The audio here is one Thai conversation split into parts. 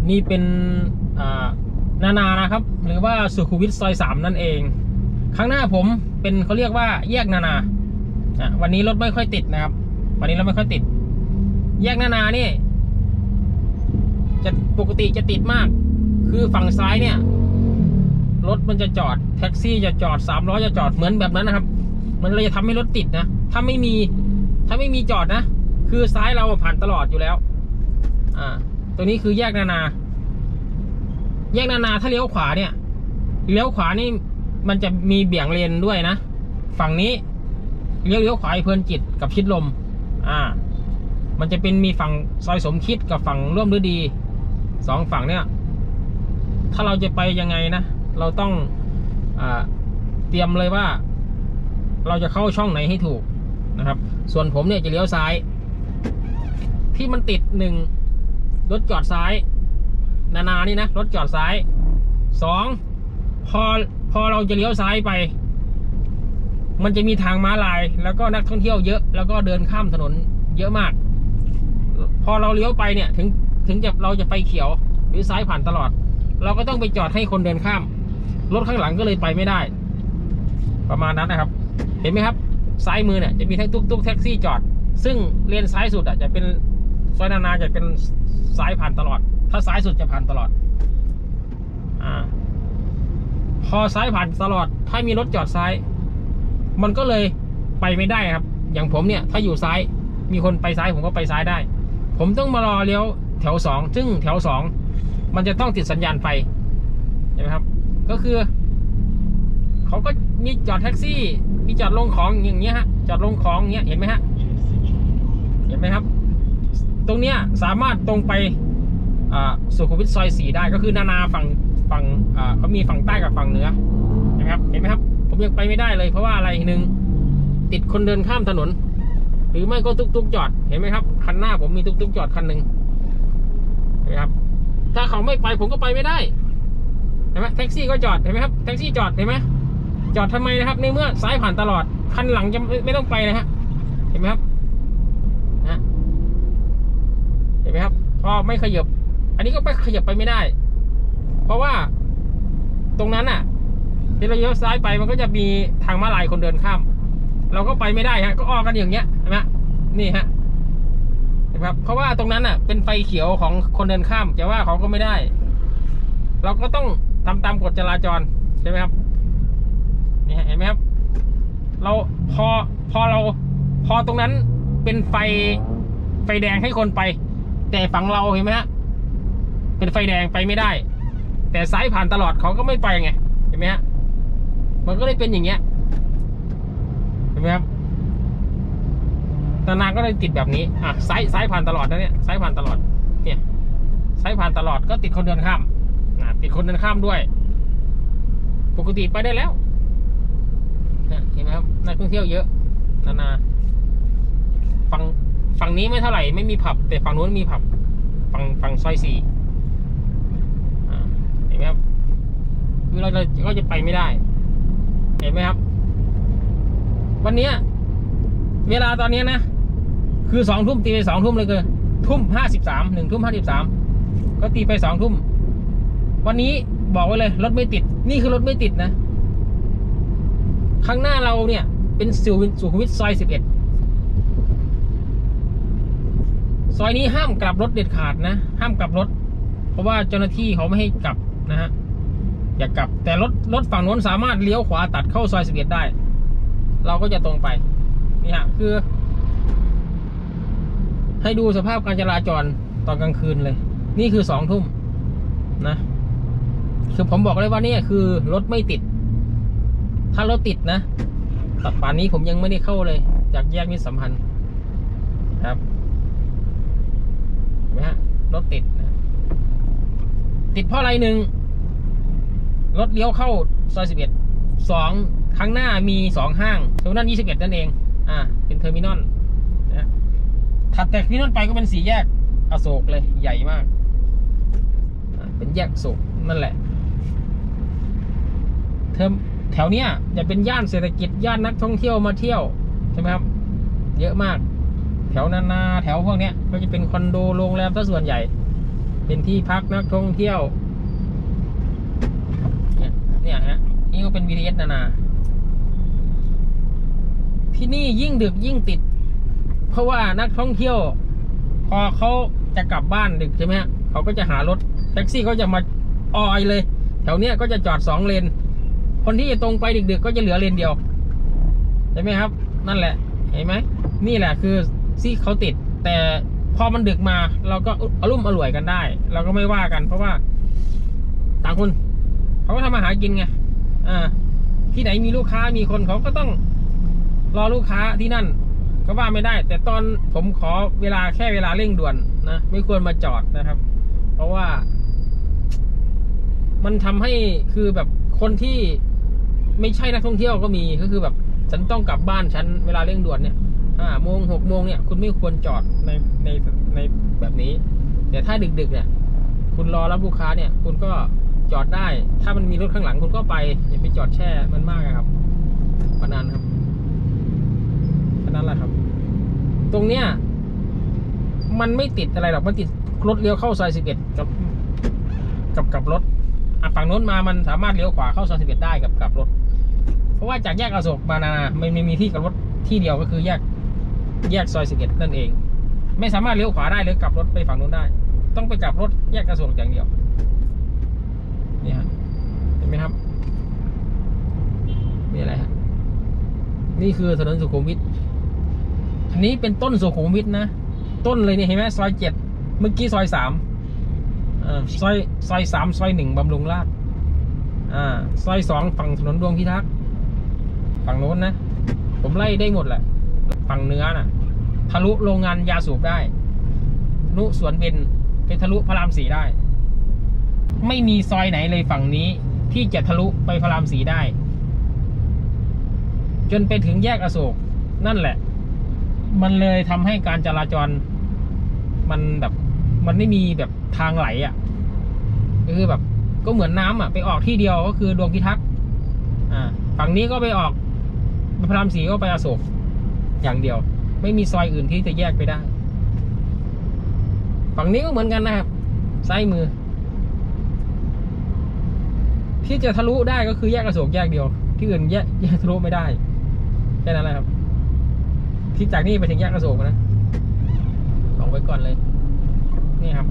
นี่เป็นนานะครับหรือว่าสุขุมวิทซอย3นั่นเองข้างหน้าผมเป็นเขาเรียกว่าแยกนาวันนี้รถไม่ค่อยติดนะครับวันนี้รถไม่ค่อยติดแยกนานี่จะปกติจะติดมากคือฝั่งซ้ายเนี่ยรถมันจะจอดแท็กซี่จะจอด300จะจอดเหมือนแบบนั้นนะครับมันเลยจะทำให้รถติดนะถ้าไม่มีจอดนะคือซ้ายเราผ่านตลอดอยู่แล้วตัวนี้คือแยกนาถ้าเลี้ยวขวาเนี่ยเลี้ยวขวานี่มันจะมีเบี่ยงเลนด้วยนะฝั่งนี้เลี้ยวขวาเพลินจิตกับชิดลมมันจะเป็นมีฝั่งซอยสมคิดกับฝั่งร่วมฤดี2ฝั่งเนี่ยถ้าเราจะไปยังไงนะเราต้องเตรียมเลยว่าเราจะเข้าช่องไหนให้ถูกนะครับส่วนผมเนี่ยจะเลี้ยวซ้ายที่มันติด1รถจอดซ้ายนานี่นะรถจอดซ้าย2พอเราจะเลี้ยวซ้ายไปมันจะมีทางม้าลายแล้วก็นักท่องเที่ยวเยอะแล้วก็เดินข้ามถนนเยอะมากพอเราเลี้ยวไปเนี่ยถึงเราจะไฟเขียวหรือซ้ายผ่านตลอดเราก็ต้องไปจอดให้คนเดินข้ามรถข้างหลังก็เลยไปไม่ได้ประมาณนั้นนะครับเห็นไหมครับซ้ายมือเนี่ยจะมีทั้งตุ๊กแท็กซี่จอดซึ่งเลนซ้ายสุดจะเป็นซอยนาจะเป็นซ้ายผ่านตลอดถ้าซ้ายสุดจะผ่านตลอดพอซ้ายผ่านตลอดถ้ามีรถจอดซ้ายมันก็เลยไปไม่ได้ครับอย่างผมเนี่ยถ้าอยู่ซ้ายมีคนไปซ้ายผมก็ไปซ้ายได้ผมต้องมารอเลี้ยวแถว2ซึ่งแถว2มันจะต้องติดสัญญาณไฟใช่ไหมครับก็คือเขาก็มีจอดแท็กซี่มีจอดลงของอย่างเงี้ยฮะจอดลงของอย่างเงี้ยเห็นไหมฮะเห็นไหมครับตรงเนี้ยสามารถตรงไปสุขุมวิทซอย4ได้ก็คือนาฝั่งเขามีฝั่งใต้กับฝั่งเหนือนะครับเห็นไหมครับผมยังไปไม่ได้เลยเพราะว่าอะไรติดคนเดินข้ามถนนหรือไม่ก็ตุ๊กจอดเห็นไหมครับคันหน้าผมมีตุ๊กจอดคันหนึ่งเห็นไหมครับถ้าเขาไม่ไปผมก็ไปไม่ได้เห็นไหมแท็กซี่ก็จอดเห็นไหมครับแท็กซี่จอดเห็นไหมจอดทำไมนะครับในเมื่อซ้ายผ่านตลอดคันหลังจะไม่ต้องไปนะฮะเห็นไหมครับเห็นไหมครับพอไม่ขยับอันนี้ก็ไปขยับไปไม่ได้เพราะว่าตรงนั้นที่เราเลี้ยวซ้ายไปมันก็จะมีทางม้าลายคนเดินข้ามเราก็ไปไม่ได้ฮะก็ออกกันอย่างเงี้ยเห็นไหมนี่ฮะเห็นไหมครับเพราะว่าตรงนั้นเป็นไฟเขียวของคนเดินข้ามจะว่าเขาก็ไม่ได้เราก็ต้องทำตามกฎจราจรใช่ไหมครับนี่เห็นไหมครับเราพอตรงนั้นเป็นไฟแดงให้คนไปแต่ฝั่งเราเห็นไหมฮะเป็นไฟแดงไปไม่ได้แต่ซ้ายผ่านตลอดเขาก็ไม่ไปไงเห็นไหมฮะมันก็เลยเป็นอย่างเงี้ยเห็นไหมครับนาก็เลยติดแบบนี้ซ้ายผ่านตลอดนะเนี่ยซ้ายผ่านตลอดเนี่ยซ้ายผ่านตลอดก็ติดคนเดินข้ามติดคนเดินข้ามด้วยปกติไปได้แล้วเห็นไหมครับนักท่องเที่ยวเยอะนาฝั่งนี้ไม่เท่าไหร่ไม่มีผับแต่ฝั่งนู้นมีผับฝั่งซอย4เห็นไหมครับคือเราก็จะไปไม่ได้เห็นไหมครับวันนี้เวลาตอนนี้นะคือ2 ทุ่มตีไป2 ทุ่มเลยคือ1 ทุ่ม 53ก็ตีไป2 ทุ่มวันนี้บอกไว้เลยรถไม่ติดนี่คือรถไม่ติดนะข้างหน้าเราเนี่ยเป็นสุขุมวิทซอย11ซอยนี้ห้ามกลับรถเด็ดขาดนะห้ามกลับรถเพราะว่าเจ้าหน้าที่เขาไม่ให้กลับนะฮะอย่ากลับแต่รถฝั่งโน้นสามารถเลี้ยวขวาตัดเข้าซอย11ได้เราก็จะตรงไปนี่ฮะคือให้ดูสภาพการจราจรตอนกลางคืนเลยนี่คือ2 ทุ่มนะคือผมบอกเลยว่านี่คือรถไม่ติดถ้ารถติดนะตัดป่านนี้ผมยังไม่ได้เข้าเลยจากแยกมิตรสัมพันธ์ครับเห็นไหมฮะรถติดนะติดเพราะอะไร1รถเลี้ยวเข้าซอย11 2ข้างหน้ามี2 ห้างเทอร์มินอล21นั่นเองเป็นเทอร์มินอลนะถัดจากเทอร์มินอลไปก็เป็น4 แยกอโศกเลยใหญ่มากเป็นแยกอโศกนั่นแหละแถวเนี้ยจะเป็นย่านเศรษฐกิจย่านนักท่องเที่ยวมาเที่ยวใช่ไหมครับเยอะมากแถวนาแถวพวกเนี้ยก็จะเป็นคอนโดโรงแรมซะส่วนใหญ่เป็นที่พักนักท่องเที่ยวเนี่ยฮะนี่ก็เป็น BTS นาที่นี่ยิ่งดึกยิ่งติดเพราะว่านักท่องเที่ยวพอเขาจะกลับบ้านดึกใช่ไหมเขาก็จะหารถแท็กซี่เขาจะมาออยเลยแถวเนี้ยก็จะจอด2 เลนคนที่จะตรงไปดึกๆก็จะเหลือเลนเดียวใช่ไหมครับนั่นแหละเห็นไหมนี่แหละคือที่เขาติดแต่พอมันดึกมาเราก็อรุ่มอร่วยกันได้เราก็ไม่ว่ากันเพราะว่าต่างคนเขาก็ทำมาหากินไงที่ไหนมีลูกค้ามีคนเขาก็ต้องรอลูกค้าที่นั่นก็ว่าไม่ได้แต่ตอนผมขอเวลาแค่เวลาเร่งด่วนนะไม่ควรมาจอดนะครับเพราะว่ามันทำให้คือแบบคนที่ไม่ใช่นักท่องเที่ยวก็มีก็คือแบบฉันต้องกลับบ้านฉันเวลาเร่งด่วนเนี่ย5 โมง 6 โมงเนี่ยคุณไม่ควรจอดในแบบนี้แต่ถ้าดึกๆเนี่ยคุณรอรับลูกค้าเนี่ยคุณก็จอดได้ถ้ามันมีรถข้างหลังคุณก็ไปอย่าไปจอดแช่มันมากครับประมาณครับนั่นแหละครับตรงเนี้ยมันไม่ติดอะไรหรอกมันติดรถเลี้ยวเข้าซอย11กับรถฝั่งโน้นมามันสามารถเลี้ยวขวาเข้าซอย11ได้กับรถเพราะว่าจากแยกอโศกมานาไม่มีที่กับรถที่เดียวก็คือแยกซอย11นั่นเองไม่สามารถเลี้ยวขวาได้หรือกลับรถไปฝั่งโน้นได้ต้องไปกลับรถแยกอโศกอย่างเดียวนี่ฮะเห็นไหมครับนี่อะไรฮะนี่คือถนนสุขุมวิทอันนี้เป็นต้นสุขุมวิทนะต้นเลยเนี่ยเห็นไหมซอย7เมื่อกี้ซอย3ซอย3ซอย1บำรุงราษฎร์ซอย2ฝั่งถนนดวงพิทักษ์ฝั่งโน้นนะผมไล่ได้หมดแหละฝั่งเนื้อน่ะทะลุโรงงานยาสูบได้นุสวนเบญไปทะลุพระราม4ได้ไม่มีซอยไหนเลยฝั่งนี้ที่จะทะลุไปพระราม4ได้จนไปถึงแยกอโศกนั่นแหละมันเลยทำให้การจราจรมันแบบมันไม่มีแบบทางไหลคือแบบก็เหมือนน้ำไปออกที่เดียวก็คือดวงพิทักษ์ฝั่งนี้ก็ไปออกพระราม4ก็ไปอโศกอย่างเดียวไม่มีซอยอื่นที่จะแยกไปได้ฝั่งนี้ก็เหมือนกันนะครับซ้ายมือที่จะทะลุได้ก็คือแยกอโศกแยกเดียวที่อื่นแยกทะลุไม่ได้แค่นั้นแหละครับที่จากนี่ไปถึงแยกอโศกนะลองไว้ก่อนเลยนี่ครับ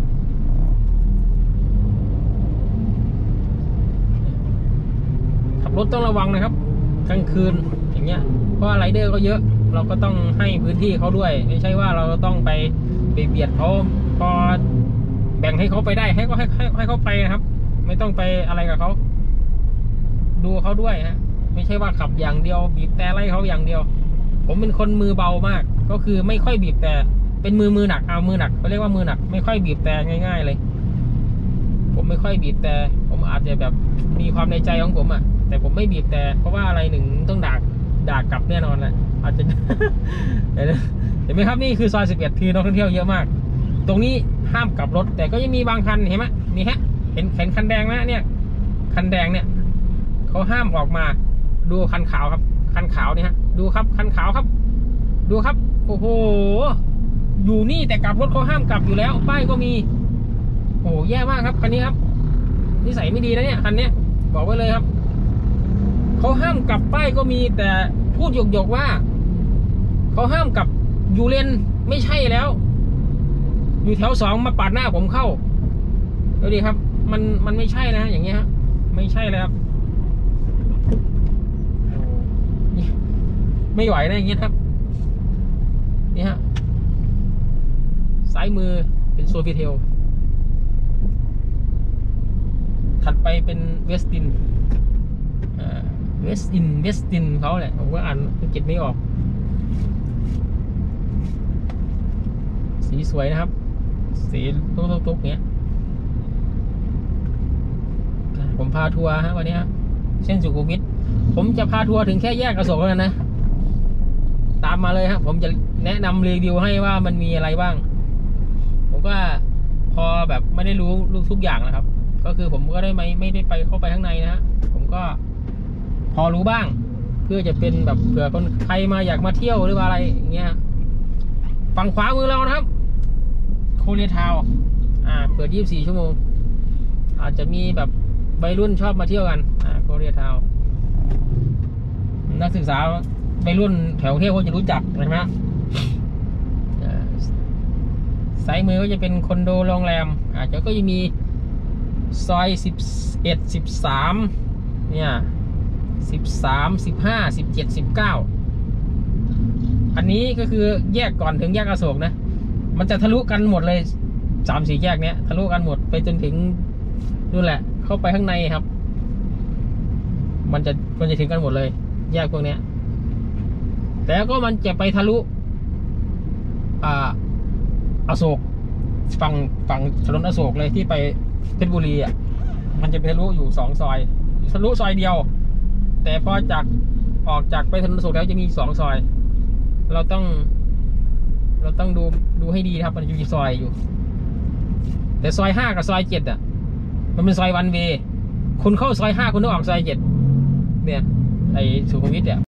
ขับรถต้องระวังนะครับกลางคืนอย่างเงี้ยเพราะไรเดอร์ก็เยอะเราก็ต้องให้พื้นที่เขาด้วยไม่ใช่ว่าเราต้องไปเบียดเขาพอแบ่งให้เขาไปได้ให้เขาไปนะครับไม่ต้องไปอะไรกับเขาดูเขาด้วยฮะไม่ใช่ว่าขับอย่างเดียวบีบแต่ไล่เขาอย่างเดียวผมเป็นคนมือเบามากก็คือไม่ค่อยบีบแต่เป็นมือหนักมือหนักเขาเรียกว่ามือหนักไม่ค่อยบีบแต่ง่ายๆเลยผมไม่ค่อยบีบแต่ผมอาจจะแบบมีความในใจของผมแต่ผมไม่บีบแต่เพราะว่าอะไรหนึ่งต้องด่ากลับแน่นอนแหละอาจจะ เห็นไหมครับนี่คือซอย11คือนักท่องเที่ยวเยอะมากตรงนี้ห้ามกลับรถแต่ก็ยังมีบางคันเห็นไหมนี่ฮะเห็นคันแดงไหมเนี่ยคันแดงเนี่ยเขาห้ามออกมาดูคันขาวครับคันขาวเนี่ยฮะดูครับคันขาวครับดูครับโอ้โหอยู่นี่แต่กลับรถเขาห้ามกลับอยู่แล้วป้ายก็มีโอ้แย่มากครับคันนี้ครับนิสัยไม่ดีนะเนี่ยคันนี้บอกไว้เลยครับเขาห้ามกลับป้ายก็มีแต่พูดหยกว่าเขาห้ามกลับอยู่เลนไม่ใช่แล้วอยู่แถว2มาปาดหน้าผมเข้าดูดิครับมันไม่ใช่นะอย่างเงี้ยครับไม่ใช่เลยครับไม่ไหวนะอย่างเงี้ยครับนี่ฮะซ้ายมือเป็นโซฟิเทลถัดไปเป็นเวสตินเวสตินเขาแหละผมก็อ่านอังกฤษไม่ออกสีสวยนะครับสีตุ๊กเนี้ยผมพาทัวร์ฮะวันนี้ครับเส้นสุขุมวิทผมจะพาทัวร์ถึงแค่แยกอโศกแล้วนะตามมาเลยครับผมจะแนะนำรีวิวให้ว่ามันมีอะไรบ้างผมก็พอแบบไม่ได้รู้ทุกอย่างนะครับก็คือผมก็ได้ไม่ได้ไปเข้าไปข้างในนะฮะผมก็พอรู้บ้างเพื่อจะเป็นแบบเผื่อคนใครมาอยากมาเที่ยวหรือว่าอะไรอย่างเงี้ยฝั่งขวามือเรานะครับโคเรียทาวเปิด24 ชั่วโมงอาจจะมีแบบวัยรุ่นชอบมาเที่ยวกันโคเรียทาวน์นักศึกษาวัยรุ่นแถวกรุงเทพก็จะรู้จักใช่ไหมสายมือก็จะเป็นคอนโดโรงแรมอาจจะก็จะมีซอย11 13เนี่ย13 15 17 19อันนี้ก็คือแยกก่อนถึงแยกอโศกนะมันจะทะลุกันหมดเลย3-4แยกเนี้ยทะลุกันหมดไปจนถึงนู่นแหละเข้าไปข้างในครับมันจะถึงกันหมดเลยแยกพวกเนี้ยแต่ก็มันจะไปทะลุอโศกฝั่งถนนอโศกเลยที่ไปเพชรบุรีมันจะไปทะลุอยู่2 ซอยทะลุซอยเดียวแต่พอออกจากไปถนนอโศกแล้วจะมี2 ซอยเราต้องดูให้ดีครับมันอยู่ที่ซอยอยู่แต่ซอย5กับซอย7มันเป็นซอยวันเวย์คุณเข้าซอย5คุณต้องออกซอย7เนี่ยไอ้สุขุมวิท